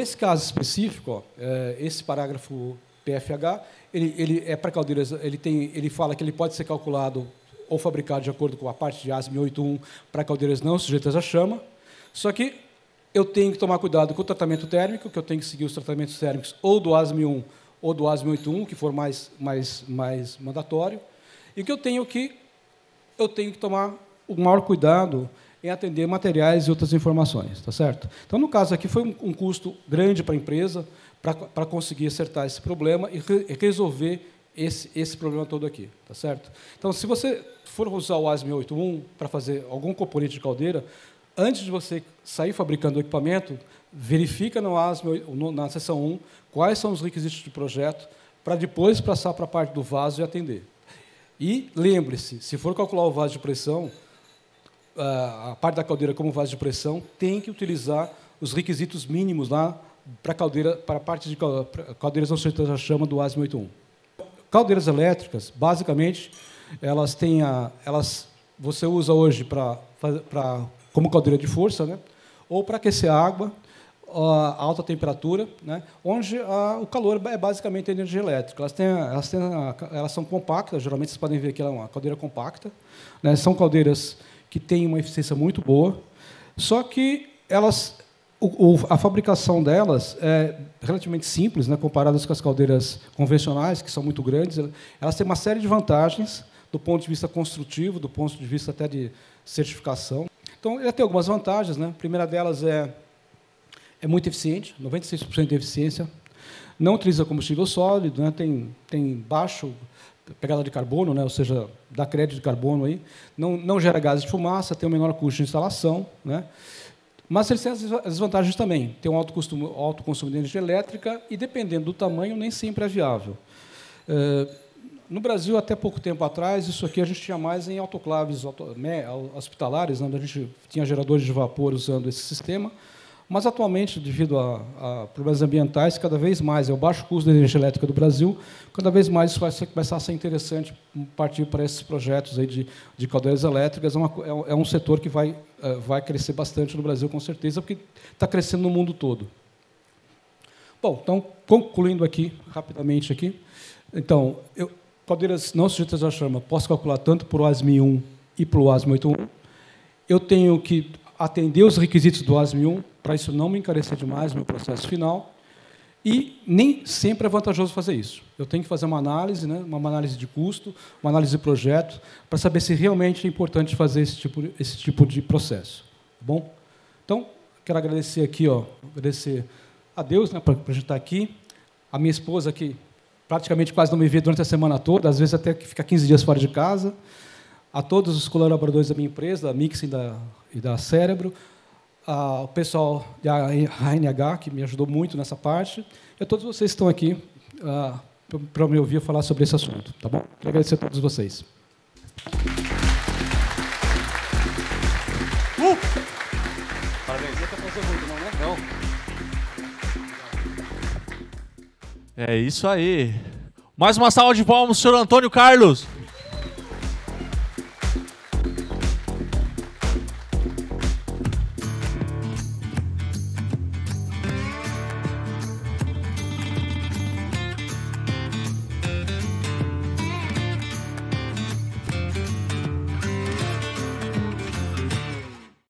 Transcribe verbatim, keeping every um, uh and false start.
nesse caso específico, ó, é, esse parágrafo P F H, ele, ele é para caldeiras, ele, tem, ele fala que ele pode ser calculado ou fabricado de acordo com a parte de ASME oito ponto um para caldeiras não sujeitas à chama, só que eu tenho que tomar cuidado com o tratamento térmico, que eu tenho que seguir os tratamentos térmicos ou do ASME um ou do ASME oito ponto um, que for mais, mais, mais mandatório, e que eu tenho que, eu tenho que tomar o maior cuidado em atender materiais e outras informações, tá certo? Então, no caso aqui, foi um, um custo grande para a empresa para conseguir acertar esse problema e, re, e resolver esse, esse problema todo aqui, tá certo? Então, se você for usar o ASME oito ponto um para fazer algum componente de caldeira, antes de você sair fabricando o equipamento, verifica no ASME, na seção um, quais são os requisitos de projeto, para depois passar para a parte do vaso e atender. E lembre-se, se for calcular o vaso de pressão, a parte da caldeira como vaso de pressão, tem que utilizar os requisitos mínimos lá para a caldeira, para a parte de caldeiras não sujeitas à chama do ASME oito ponto um. Caldeiras elétricas, basicamente, elas têm a, elas, você usa hoje para, para como caldeira de força, né? Ou para aquecer a água a alta temperatura, né? Onde a, o calor é basicamente a energia elétrica. Elas, têm, elas, têm, elas são compactas, geralmente vocês podem ver que ela é uma caldeira compacta, né? São caldeiras que têm uma eficiência muito boa, só que elas, o, o, a fabricação delas é relativamente simples, né? Comparadas com as caldeiras convencionais, que são muito grandes. Elas têm uma série de vantagens do ponto de vista construtivo, do ponto de vista até de certificação. Então, ela tem algumas vantagens, né? A primeira delas é é muito eficiente, noventa e seis por cento de eficiência, não utiliza combustível sólido, né? tem, tem baixo pegada de carbono, né? Ou seja, dá crédito de carbono, aí, não, não gera gases de fumaça, tem um menor custo de instalação, né? Mas eles têm as desvantagens também, tem um alto, custo, alto consumo de energia elétrica e, dependendo do tamanho, nem sempre é viável. No Brasil, até pouco tempo atrás, isso aqui a gente tinha mais em autoclaves hospitalares, né? Onde a gente tinha geradores de vapor usando esse sistema. Mas, atualmente, devido a, a problemas ambientais, cada vez mais, é o baixo custo da energia elétrica do Brasil, cada vez mais isso vai ser, começar a ser interessante partir para esses projetos aí de, de caldeiras elétricas. É, uma, é um setor que vai, vai crescer bastante no Brasil, com certeza, porque está crescendo no mundo todo. Bom, então, concluindo aqui, rapidamente, aqui, então, eu, caldeiras não sujeitas à chama, posso calcular tanto para o ASME um e para o ASME oito ponto um. Eu tenho que atender os requisitos do ASME um, para isso não me encarecer demais no meu processo final, e nem sempre é vantajoso fazer isso. Eu tenho que fazer uma análise, né, uma análise de custo, uma análise de projeto, para saber se realmente é importante fazer esse tipo, esse tipo de processo. Tá bom? Então, quero agradecer aqui, ó, agradecer a Deus, né, por a gente estar aqui, a minha esposa, que praticamente quase não me vê durante a semana toda, às vezes até que fica quinze dias fora de casa, a todos os colaboradores da minha empresa, da Mix e da, e da Cérebro, ao pessoal da A N H, que me ajudou muito nessa parte, e a todos vocês que estão aqui uh, para me ouvir falar sobre esse assunto. Tá bom? Quero agradecer a todos vocês. Uh! Parabéns. Não quer fazer muito, não, né? Não. É isso aí. Mais uma salva de palmas, senhor Antônio Carlos.